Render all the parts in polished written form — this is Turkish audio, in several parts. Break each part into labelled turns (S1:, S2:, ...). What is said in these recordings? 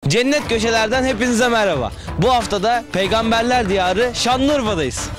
S1: Cennet Köşeler'den hepinize merhaba. Bu haftada Peygamberler Diyarı Şanlıurfa'dayız.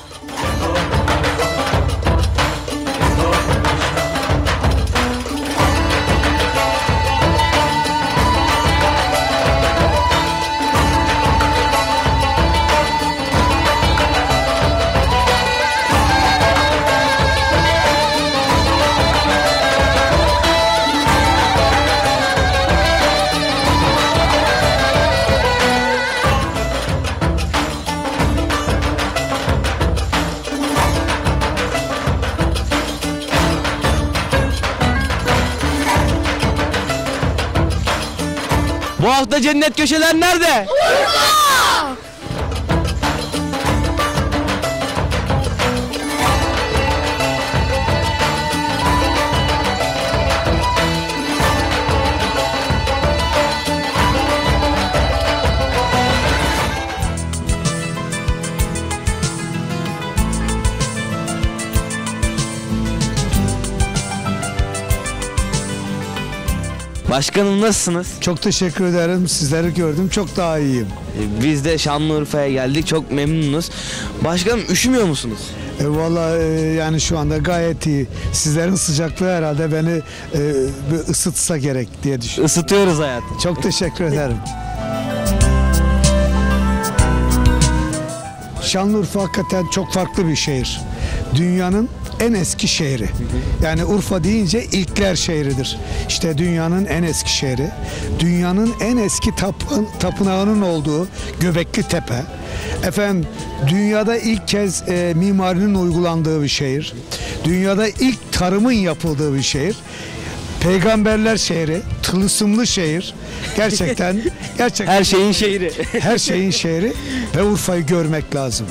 S1: Bu hafta Cennet Köşeler nerede? Urfa! Başkanım nasılsınız?
S2: Çok teşekkür ederim. Sizleri gördüm. Çok daha iyiyim.
S1: Biz de Şanlıurfa'ya geldik. Çok memnunuz. Başkanım üşümüyor musunuz?
S2: Vallahi yani şu anda gayet iyi. Sizlerin sıcaklığı herhalde beni bir ısıtsa gerek diye düşünüyorum.
S1: Isıtıyoruz hayatı.
S2: Çok teşekkür ederim. Şanlıurfa hakikaten çok farklı bir şehir. Dünyanın en eski şehri. Yani Urfa deyince ilkler şehridir. İşte dünyanın en eski şehri. Dünyanın en eski tapınağının olduğu Göbekli Tepe. Efendim dünyada ilk kez mimarinin uygulandığı bir şehir. Dünyada ilk tarımın yapıldığı bir şehir. Peygamberler şehri, tılsımlı şehir. Gerçekten
S1: her şeyin şehri.
S2: Her şeyin şehri ve Urfa'yı görmek lazım.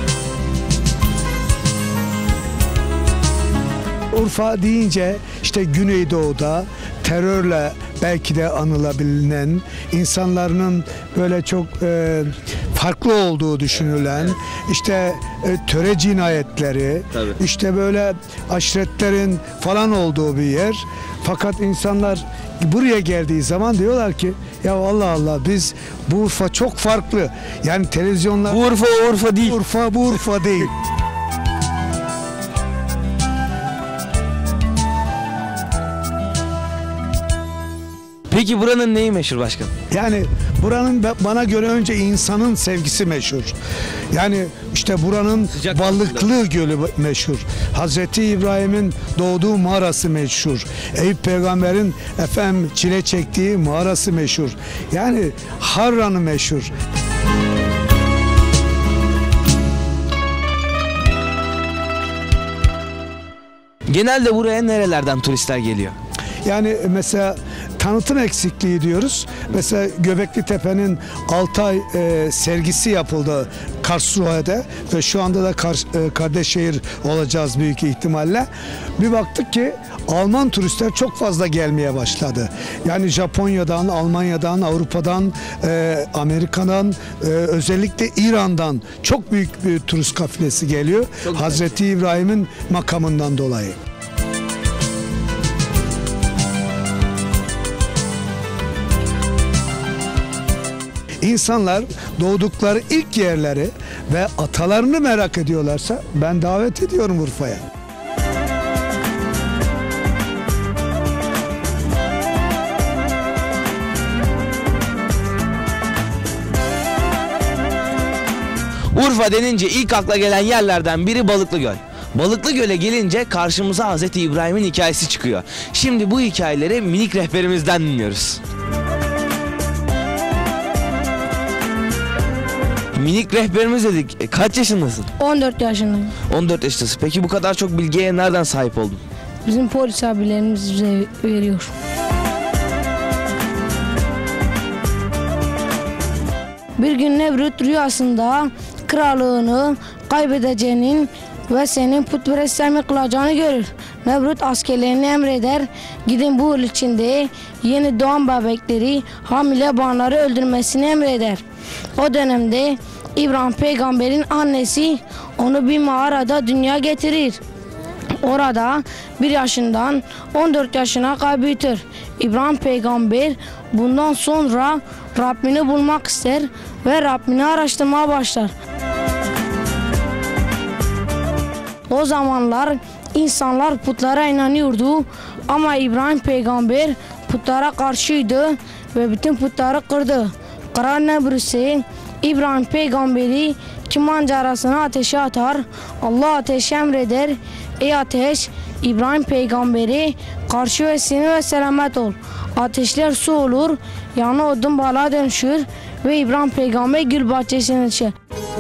S2: Urfa deyince işte Güneydoğu'da terörle belki de anılabilen, insanların böyle çok farklı olduğu düşünülen, işte töre cinayetleri, işte böyle aşiretlerin falan olduğu bir yer. Fakat insanlar buraya geldiği zaman diyorlar ki ya Allah Allah biz bu Urfa çok farklı. Yani televizyonlar
S1: Bu Urfa o Urfa değil.
S2: Urfa bu Urfa değil.
S1: Peki buranın neyi meşhur başkanım?
S2: Yani buranın bana göre önce insanın sevgisi meşhur. Yani işte buranın
S1: Sıcak
S2: Balıklı Gölü meşhur. Hazreti İbrahim'in doğduğu mağarası meşhur. Eyüp Peygamber'in çile çektiği mağarası meşhur. Yani Harran'ı meşhur.
S1: Genelde buraya nerelerden turistler geliyor?
S2: Yani mesela tanıtım eksikliği diyoruz. Mesela Göbekli Tepe'nin 6 ay sergisi yapıldı Karlsruhe'de ve şu anda da kardeş şehir olacağız büyük ihtimalle. Bir baktık ki Alman turistler çok fazla gelmeye başladı. Yani Japonya'dan, Almanya'dan, Avrupa'dan, Amerika'dan, özellikle İran'dan çok büyük bir turist kafilesi geliyor. Hazreti İbrahim'in makamından dolayı. İnsanlar doğdukları ilk yerleri ve atalarını merak ediyorlarsa ben davet ediyorum Urfa'ya.
S1: Urfa denince ilk akla gelen yerlerden biri Balıklı Göl. Balıklı Göl'e gelince karşımıza Hazreti İbrahim'in hikayesi çıkıyor. Şimdi bu hikayeleri minik rehberimizden dinliyoruz. Minik rehberimiz dedik. Kaç yaşındasın?
S3: 14 yaşındayım.
S1: 14 yaşındasın. Peki bu kadar çok bilgiye nereden sahip oldun?
S3: Bizim polis abilerimiz bize veriyor. Bir gün Nemrut rüyasında krallığını kaybedeceğinin ve senin putperestlerimi kılacağını görür. Nemrut askerlerini emreder. Gidin bu yıl içinde yeni doğan bebekleri, hamile bayanları öldürmesini emreder. O dönemde İbrahim peygamberin annesi onu bir mağarada dünya getirir. Orada 1 yaşından 14 yaşına kadar büyütür. İbrahim peygamber bundan sonra Rabbini bulmak ister ve Rabbini araştırmaya başlar. O zamanlar insanlar putlara inanıyordu ama İbrahim peygamber putlara karşıydı ve bütün putları kırdı. Kral Nemrut İbrahim peygamberi iki mancarasını ateşe atar. Allah ateşe emreder. Ey ateş, İbrahim peygamberi karşı ve seni ve selamet ol. Ateşler su olur, yanı odun balığa dönüşür ve İbrahim peygamber gül bahçesine düşer.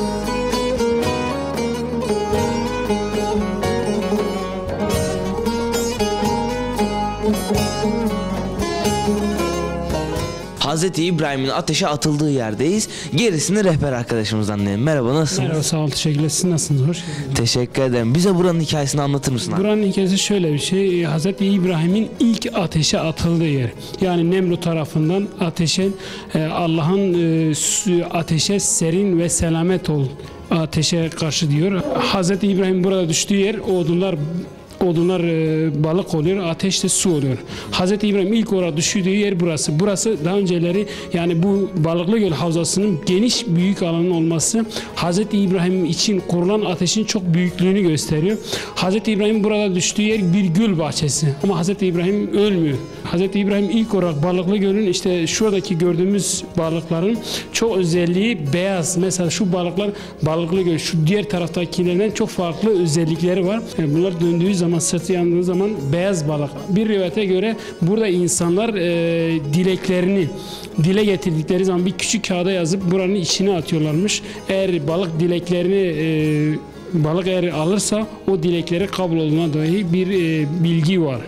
S1: Hazreti İbrahim'in ateşe atıldığı yerdeyiz. Gerisini rehber arkadaşımızdan dinleyelim. Merhaba, nasılsınız?
S4: Merhaba, sağ ol, teşekkürler. Siz nasılsınız? Hoş geldiniz.
S1: Teşekkür ederim. Bize buranın hikayesini anlatır mısın abi?
S4: Buranın hikayesi şöyle bir şey. Hazreti İbrahim'in ilk ateşe atıldığı yer. Yani Nemrut tarafından ateşe, Allah'ın ateşe serin ve selamet ol. Ateşe karşı diyor. Hazreti İbrahim burada düştüğü yer odunlar balık oluyor, ateş de su oluyor. Hazreti İbrahim ilk orada düştüğü yer burası. Burası daha önceleri, yani bu Balıklıgöl Havzası'nın geniş büyük alanın olması Hazreti İbrahim için kurulan ateşin çok büyüklüğünü gösteriyor. Hazreti İbrahim burada düştüğü yer bir gül bahçesi. Ama Hazreti İbrahim ölmüyor. Hazreti İbrahim ilk olarak Balıklıgöl'ün, işte şuradaki gördüğümüz balıkların çok özelliği beyaz. Mesela şu balıklar Balıklıgöl, şu diğer taraftakilerden çok farklı özellikleri var. Yani bunlar döndüğü zaman, sırtı yandığı zaman beyaz balık. Bir rivayete göre burada insanlar dileklerini dile getirdikleri zaman bir küçük kağıda yazıp buranın içine atıyorlarmış. Eğer balık dileklerini balık eğer alırsa o dilekleri kabul olduğuna dair bir bilgi var.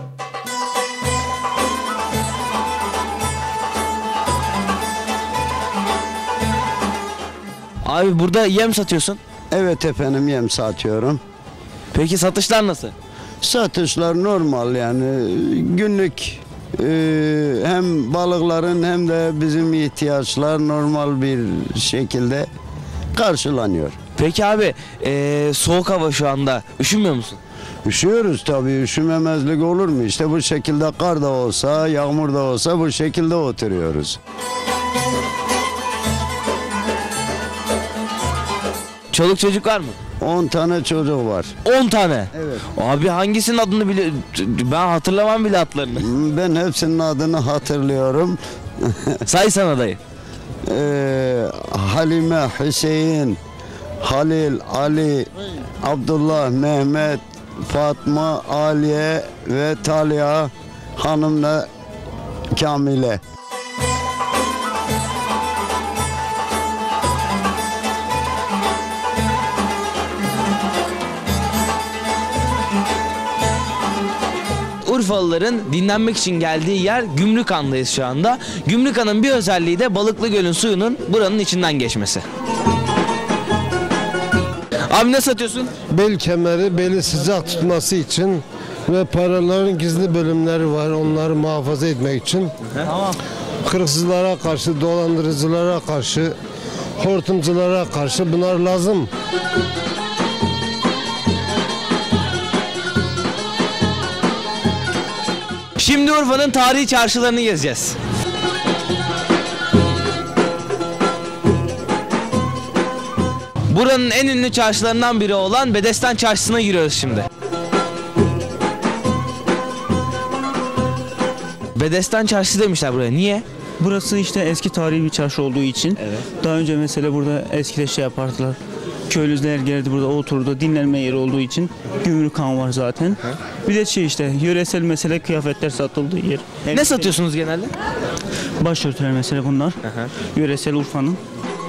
S1: Abi burada yem satıyorsun.
S5: Evet efendim, yem satıyorum.
S1: Peki satışlar nasıl?
S5: Satışlar normal, yani günlük hem balıkların hem de bizim ihtiyaçlar normal bir şekilde karşılanıyor.
S1: Peki abi soğuk hava şu anda. Üşümüyor musun?
S5: Üşüyoruz tabii, üşümemezlik olur mu? İşte bu şekilde kar da olsa, yağmur da olsa bu şekilde oturuyoruz.
S1: Çoluk çocuk var mı?
S5: 10 tane çocuk var.
S1: 10 tane?
S5: Evet.
S1: Abi hangisinin adını bile ben hatırlamam bile adlarını.
S5: Ben hepsinin adını hatırlıyorum.
S1: Say sana dayı.
S5: Halime, Hüseyin, Halil, Ali, Abdullah, Mehmet, Fatma, Aliye ve Talya hanımla Kamile.
S1: Urfalıların dinlenmek için geldiği yer Gümrükhan'dayız şu anda. Gümrükhan'ın bir özelliği de Balıklıgöl'ün suyunun buranın içinden geçmesi. Abi ne satıyorsun?
S6: Bel kemeri, beli sıcak tutması için ve paraların gizli bölümleri var, onları muhafaza etmek için.
S1: Tamam.
S6: Hırsızlara karşı, dolandırıcılara karşı, hortumculara karşı bunlar lazım.
S1: Şimdi Urfa'nın tarihi çarşılarını gezeceğiz. Buranın en ünlü çarşılarından biri olan Bedesten Çarşısı'na giriyoruz şimdi. Bedesten Çarşısı demişler buraya. Niye?
S7: Burası işte eski tarihi bir çarşı olduğu için.
S1: Evet.
S7: Daha önce mesela burada eskide şey yapardılar. Köylüler gelirdi, burada oturdu, dinlenme yeri olduğu için. Gümrükhan var zaten. Bir de şey işte yöresel mesela kıyafetler satıldığı yer.
S1: Ne satıyorsunuz genelde?
S7: Başörtüler mesela bunlar. Yöresel Urfa'nın.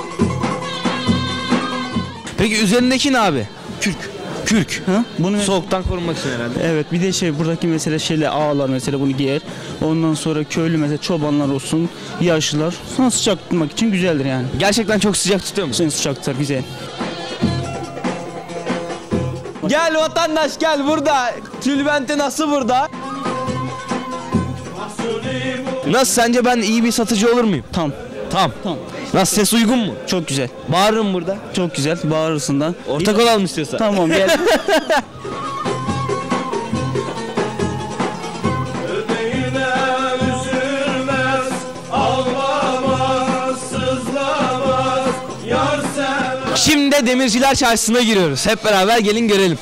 S1: Peki üzerindeki ne abi?
S7: Kürk.
S1: Kürk.
S7: Ha? Bunu
S1: Soğuktan korunmak için herhalde.
S7: evet, bir de şey buradaki mesela şeyle ağalar mesela bunu giyer. Ondan sonra köylü mesela çobanlar olsun, yaşlılar. Sonra sıcak tutmak için güzeldir yani.
S1: Gerçekten çok sıcak tutuyor musun?
S7: Sen sıcak tutar, güzel.
S1: Gel vatandaş gel, burada. Tülbenti nasıl burada? Nasıl, sence ben iyi bir satıcı olur muyum?
S7: Tam.
S1: Tam.
S7: Tam.
S1: Nasıl, ses uygun mu?
S7: Çok güzel.
S1: Bağırırım burada.
S7: Çok güzel. Bağırırsın da.
S1: Ortak olalım istiyorsan.
S7: Tamam, gel.
S1: Şimdi de Demirciler Çarşısı'na giriyoruz. Hep beraber gelin görelim.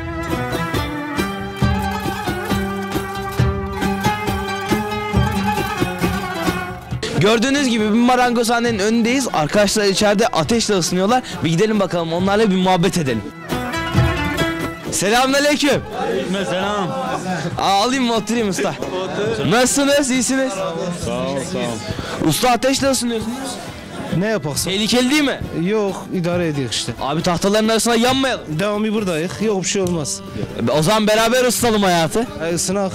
S1: Gördüğünüz gibi bir marangozhanenin önündeyiz. Arkadaşlar içeride ateşle ısınıyorlar. Bir gidelim bakalım, onlarla bir muhabbet edelim. Selamünaleyküm.
S8: Selam.
S1: Alayım mı, oturayım usta? Nasılsınız? İyisiniz?
S8: Sağ ol.
S1: Usta ateşle ısınıyorsunuz.
S9: Ne yapaksın?
S1: Tehlikeli değil mi?
S9: Yok, idare ediyoruz işte.
S1: Abi tahtaların arasına yanmayalım.
S9: Devamı buradayız. Yok bir şey olmaz.
S1: O zaman beraber ısıtalım hayatı.
S9: Isınak.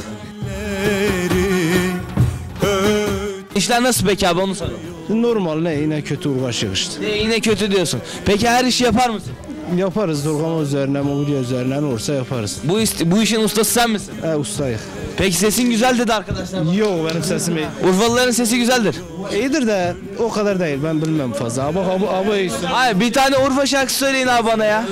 S1: İşler nasıl peki abi, onu soralım.
S9: Normal ne yine kötü uğraşıyoruz işte.
S1: Yine kötü diyorsun. Peki her işi yapar mısın?
S9: Yaparız durgama üzerine, mobilya üzerine ne olursa yaparız.
S1: Bu işin ustası sen misin?
S9: Ustayız.
S1: Peki sesin güzel dedi arkadaşlar.
S9: Yok benim sesim iyi.
S1: Urfalıların sesi güzeldir.
S9: İyidir de o kadar değil, ben bilmem fazla. Bak abi iyisin.
S1: Hayır, bir tane Urfa şarkısı söyleyin abi bana ya.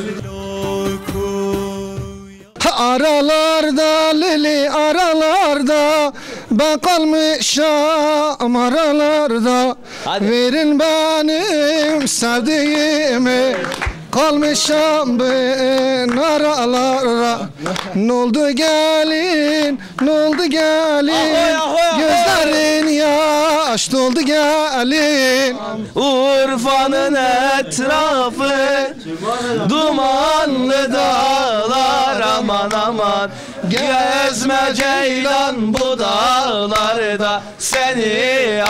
S6: Aralarda lili aralarda ben kalmışam aralarda.
S1: Hadi.
S6: Verin benim sevdiğimi kalmışam ben aralara. Ne oldu gelin, ne oldu gelin,
S1: Ahoy, ahoy, ahoy.
S6: gözlerin yaş doldu gelin.
S1: Urfa'nın etrafı dumanlı dağlar, aman aman. Gezme ceylan bu dağlarda, seni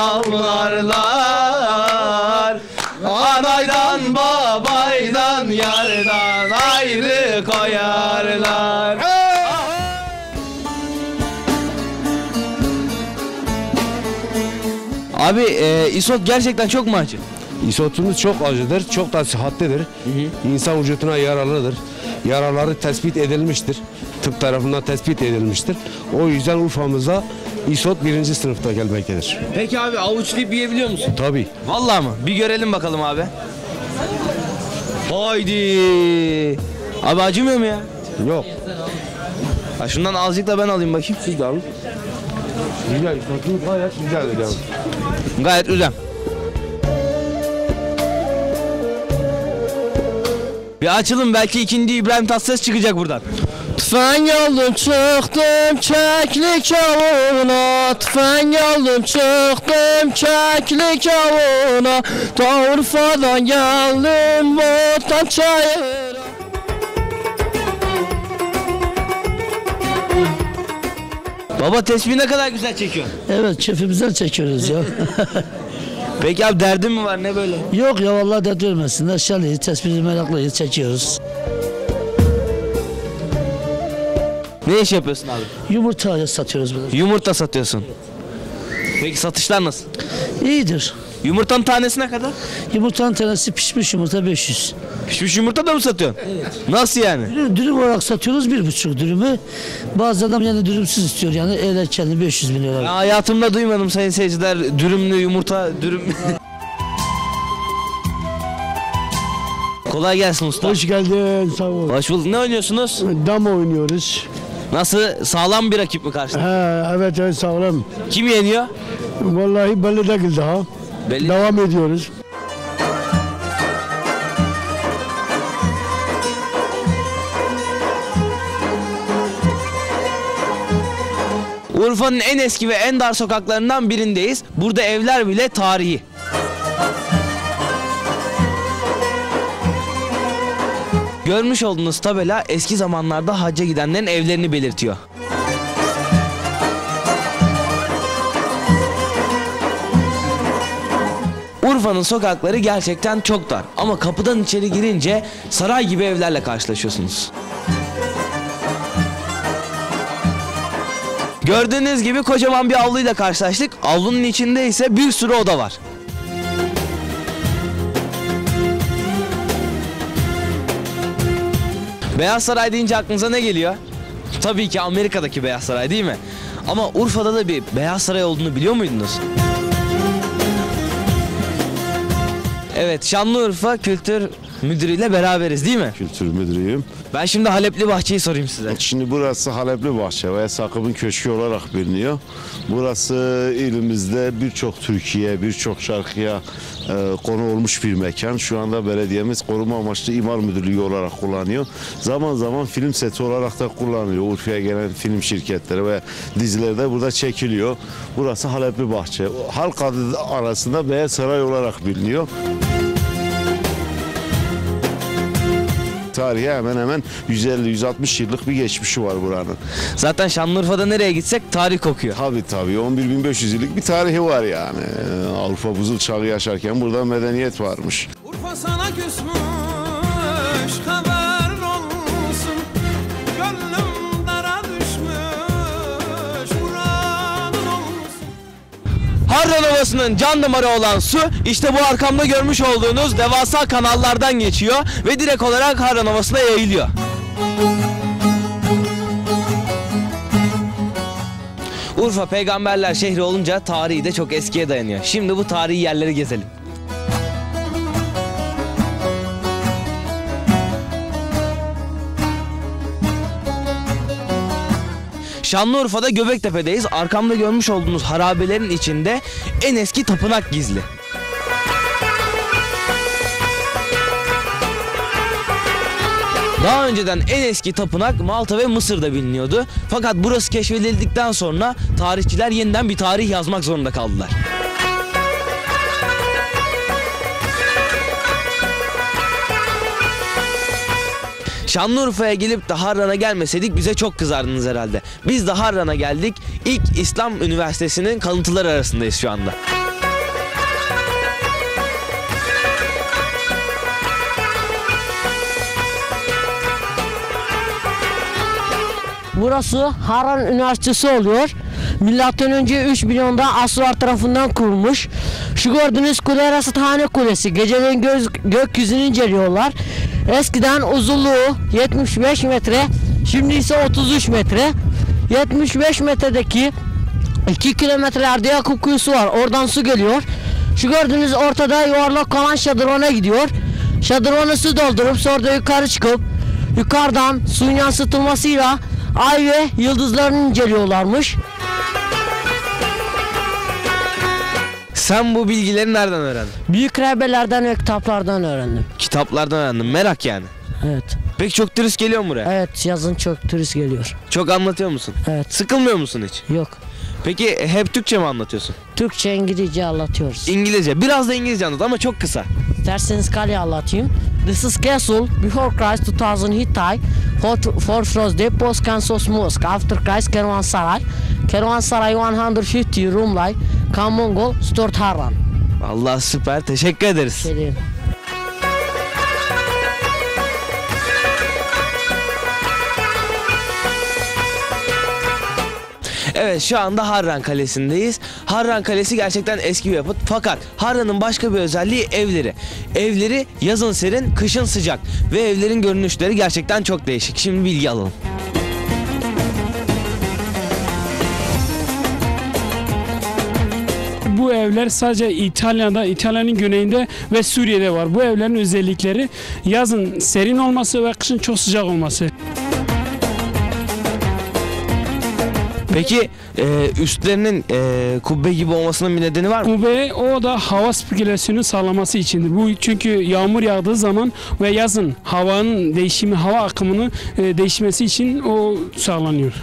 S1: avlarlar. Anaydan babaydan yardan ayrı koyarlar. Abi isot gerçekten çok mu acı?
S10: İsotumuz çok acıdır, çok da sıhhatlidir. İnsan vücuduna yararlıdır. Yararları tespit edilmiştir. Tıp tarafından tespit edilmiştir. O yüzden Urfa'mıza isot 1. sınıfta gelmektedir.
S1: Peki abi, avuçlayıp yiyebiliyor musun?
S10: Tabii.
S1: Vallahi mı? Bir görelim bakalım abi. Haydi. Abi acımıyor mu ya?
S10: Yok.
S1: Ha, şundan azıcık da ben alayım bakayım.
S10: Siz de alın. Güzel, isotumuz gayet güzeldir yani.
S1: Gayet güzel. Bir açılın, belki ikinci İbrahim Tatlıses çıkacak buradan.
S6: Tüfen aldım çıktım keklik avına, tüfen aldım çıktım keklik avına, ta Urfa'dan geldim Botan çayıra.
S1: Baba tesbih ne kadar güzel çekiyor.
S11: Evet, keyfimizden çekiyoruz ya.
S1: Peki abi, derdin mi var, ne böyle?
S11: Yok ya, vallahi dert vermesinler. Şalıyız, tespih meraklıyız, çekiyoruz.
S1: Ne iş yapıyorsun abi?
S11: Yumurta satıyoruz burada.
S1: Yumurta satıyorsun. Peki satışlar nasıl?
S11: İyidir.
S1: Yumurtanın tanesi ne kadar?
S11: Yumurtanın tanesi pişmiş yumurta 500.
S1: Pişmiş yumurta da mı satıyorsun? Evet. Nasıl yani?
S11: Dürüm olarak satıyoruz 1,5 dürümü. Bazı adam yani dürümsüz istiyor yani öyle kendi 500 bin lira.
S1: Ben hayatımda duymadım sayın seyirciler, dürümlü yumurta, dürüm. Kolay gelsin usta.
S6: Hoş geldin, sağ ol.
S1: Hoş bulduk. Ne oynuyorsunuz?
S6: Dam oynuyoruz.
S1: Nasıl, sağlam bir rakip mi karşında?
S6: Evet sağlam.
S1: Kim yeniyor?
S6: Vallahi belli değil daha.
S1: Belli.
S6: Devam ediyoruz.
S1: Urfa'nın en eski ve en dar sokaklarından birindeyiz. Burada evler bile tarihi. Görmüş olduğunuz tabela eski zamanlarda hacca gidenlerin evlerini belirtiyor. Urfa'nın sokakları gerçekten çok dar ama kapıdan içeri girince saray gibi evlerle karşılaşıyorsunuz. Gördüğünüz gibi kocaman bir avluyla karşılaştık. Avlunun içinde ise bir sürü oda var. Beyaz Saray deyince aklınıza ne geliyor? Tabii ki Amerika'daki Beyaz Saray, değil mi? Ama Urfa'da da bir Beyaz Saray olduğunu biliyor muydunuz? Evet, Şanlıurfa Kültür müdürüyle beraberiz değil mi?
S12: Kültür müdürüyüm.
S1: Ben şimdi Halepli Bahçe'yi sorayım size.
S12: Şimdi burası Halepli Bahçe veya Sakıp'ın köşkü olarak biliniyor. Burası ilimizde birçok Türkiye, birçok şarkıya konu olmuş bir mekan. Şu anda belediyemiz koruma amaçlı imar müdürlüğü olarak kullanıyor. Zaman zaman film seti olarak da kullanılıyor. Urfa'ya gelen film şirketleri ve dizilerde burada çekiliyor. Burası Halepli Bahçe. Halk adı arasında Beyaz Saray olarak biliniyor. Tarihi hemen hemen 150-160 yıllık bir geçmişi var buranın.
S1: Zaten Şanlıurfa'da nereye gitsek tarih kokuyor.
S12: Tabii 11.500 yıllık bir tarihi var yani. Avrupa buzul çağı yaşarken burada medeniyet varmış.
S13: Urfa sana küsmüş, haber olsun. Gönlüm dara düşmüş, muradın olsun.
S1: Harran Ovası'nın can damarı olan su işte bu arkamda görmüş olduğunuz devasa kanallardan geçiyor ve direkt olarak Harran Ovası'na yayılıyor. Urfa peygamberler şehri olunca tarihi de çok eskiye dayanıyor. Şimdi bu tarihi yerleri gezelim. Şanlıurfa'da Göbektepe'deyiz. Arkamda görmüş olduğunuz harabelerin içinde en eski tapınak gizli. Daha önceden en eski tapınak Malta ve Mısır'da biliniyordu. Fakat burası keşfedildikten sonra tarihçiler yeniden bir tarih yazmak zorunda kaldılar. Şanlıurfa'ya gelip de Harran'a gelmeseydik bize çok kızardınız herhalde. Biz de Harran'a geldik. İlk İslam Üniversitesi'nin kalıntıları arasındayız şu anda.
S14: Burası Harran Üniversitesi oluyor. Milattan önce 3 milyonda Aslılar tarafından kurulmuş. Şu gördüğünüz kule Rasatkhane Kulesi. Geceleyin gökyüzünü inceliyorlar. Eskiden uzunluğu 75 metre, şimdi ise 33 metre. 75 metredeki 2 kilometrelerde Yakup Kuyusu var. Oradan su geliyor. Şu gördüğünüz ortada yuvarlak olan şadırvana gidiyor. Şadırvana su doldurup sonra da yukarı çıkıp yukarıdan suyun yansıtılmasıyla ay ve yıldızlarını inceliyorlarmış.
S1: Sen bu bilgileri nereden öğrendin?
S14: Büyük rehberlerden ve kitaplardan öğrendim.
S1: Kitaplardan öğrendim. Merak yani.
S14: Evet.
S1: Peki çok turist geliyor mu buraya?
S14: Evet, yazın çok turist geliyor.
S1: Çok anlatıyor musun?
S14: Evet.
S1: Sıkılmıyor musun hiç?
S14: Yok.
S1: Peki hep Türkçe mi anlatıyorsun?
S14: Türkçe, İngilizce anlatıyoruz.
S1: İngilizce. Biraz da İngilizce anlat ama çok kısa.
S14: İsterseniz kale anlatayım. This is castle before Christ 2000 Hittite, Fortress Depos, Kansas Mosque, after Christ Kervansaray, Kervansaray 150 room like, Kamongol, Stort Harran.
S1: Allah süper, teşekkür ederiz.
S14: Şey
S1: Evet, şu anda Harran Kalesi'ndeyiz. Harran Kalesi gerçekten eski bir yapıt. Fakat Harran'ın başka bir özelliği evleri. Evleri yazın serin, kışın sıcak. Ve evlerin görünüşleri gerçekten çok değişik. Şimdi bilgi alalım.
S4: Bu evler sadece İtalya'nın güneyinde ve Suriye'de var. Bu evlerin özellikleri yazın serin olması ve kışın çok sıcak olması.
S1: Peki üstlerinin kubbe gibi olmasının bir nedeni var mı?
S4: Kubbe o da hava sirkülasyonu sağlaması içindir. Bu çünkü yağmur yağdığı zaman ve yazın havanın değişimi, hava akımının değişmesi için o sağlanıyor.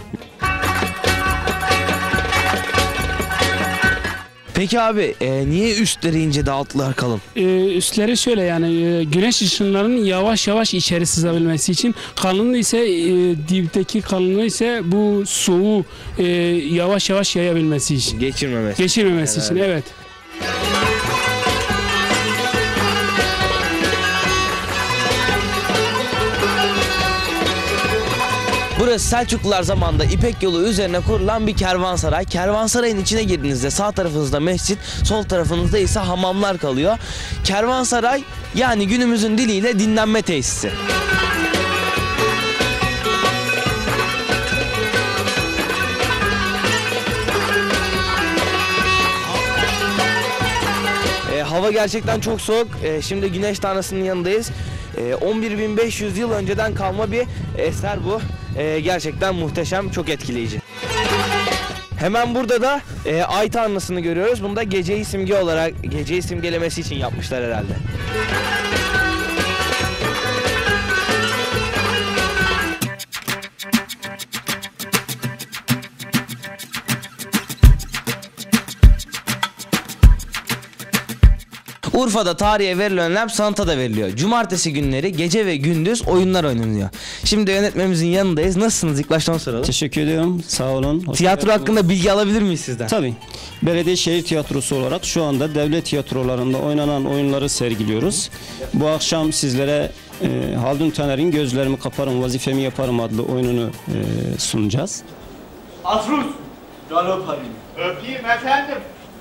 S1: Peki abi niye üstleri ince de altlar kalın?
S4: Üstleri şöyle yani güneş ışınlarının yavaş yavaş içeri sızabilmesi için, kalınlığı ise dipteki kalınlığı ise bu soğuğu yavaş yavaş yayabilmesi için. Geçirmemesi için, evet.
S1: Burası Selçuklular zamanında İpek yolu üzerine kurulan bir kervansaray. Kervansarayın içine girdiğinizde sağ tarafınızda mescit, sol tarafınızda ise hamamlar kalıyor. Kervansaray yani günümüzün diliyle dinlenme tesisi. Hava gerçekten çok soğuk. Şimdi güneş tanrısının yanındayız. 11.500 yıl önceden kalma bir eser bu. Gerçekten muhteşem, çok etkileyici. Hemen burada da ay tanrısını görüyoruz. Bunu da geceyi simgelemesi için yapmışlar herhalde. Urfa'da tarihe verilen önem sanata da veriliyor. Cumartesi günleri gece ve gündüz oyunlar oynanıyor. Şimdi yönetmemizin yanındayız. Nasılsınız? İlk baştan soralım.
S15: Teşekkür ediyorum. Sağ olun.
S1: Tiyatro hakkında bilgi alabilir miyiz sizden?
S15: Tabii. Belediye Şehir Tiyatrosu olarak şu anda devlet tiyatrolarında oynanan oyunları sergiliyoruz. Bu akşam sizlere Haldun Taner'in Gözlerimi Kaparım Vazifemi Yaparım adlı oyununu sunacağız.
S16: Afruz, gel öpeyim. Öpeyim efendim.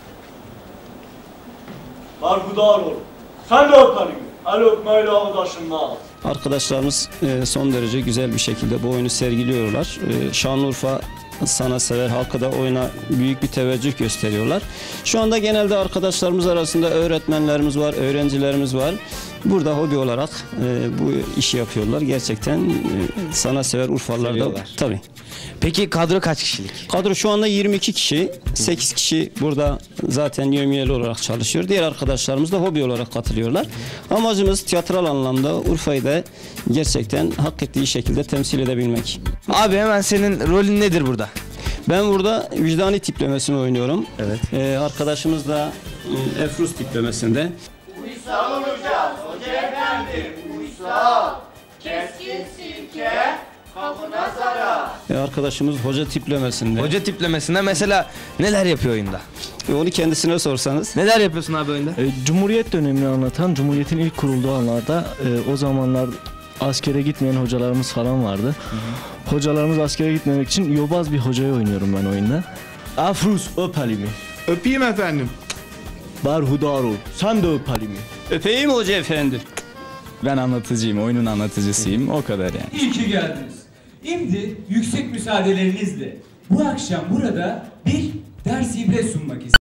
S16: Darhudar ol. Sen de öperim. El öpmeyle ağdaşımla al.
S15: Arkadaşlarımız son derece güzel bir şekilde bu oyunu sergiliyorlar. Şanlıurfa sanatsever halka da oyuna büyük bir teveccüh gösteriyorlar. Şu anda genelde arkadaşlarımız arasında öğretmenlerimiz var, öğrencilerimiz var. Burada hobi olarak bu işi yapıyorlar. Gerçekten sanatsever Urfalılar da tabii.
S1: Peki kadro kaç kişilik?
S15: Kadro şu anda 22 kişi. 8 kişi burada zaten yevmiyeli olarak çalışıyor. Diğer arkadaşlarımız da hobi olarak katılıyorlar. Amacımız tiyatral anlamda Urfa'yı da gerçekten hak ettiği şekilde temsil edebilmek.
S1: Abi hemen senin rolün nedir burada?
S15: Ben burada vicdani tiplemesini oynuyorum.
S1: Evet.
S15: Arkadaşımız da Efruz tiplemesinde.
S16: Uysal olacağız hoca efendi. Uysal. Keskin sirke. Kapına zarar.
S15: Arkadaşımız hoca tiplemesinde.
S1: Hoca tiplemesinde mesela neler yapıyor oyunda?
S15: Onu kendisine sorsanız.
S1: Neler yapıyorsun abi oyunda?
S17: Cumhuriyet dönemini anlatan, Cumhuriyet'in ilk kurulduğu anlarda o zamanlar askere gitmeyen hocalarımız falan vardı. Hocalarımız askere gitmemek için yobaz bir hocayı oynuyorum ben oyunda.
S16: Afruz öp elimi. Öpeyim efendim. Darhudar ol. Sen de öp elimi.
S15: Öpeyim hoca efendi.
S18: Ben anlatıcıyım, oyunun anlatıcısıyım. O kadar yani.
S19: İyi ki geldiniz. Şimdi yüksek müsaadelerinizle bu akşam burada bir ders ibret sunmak istiyorum.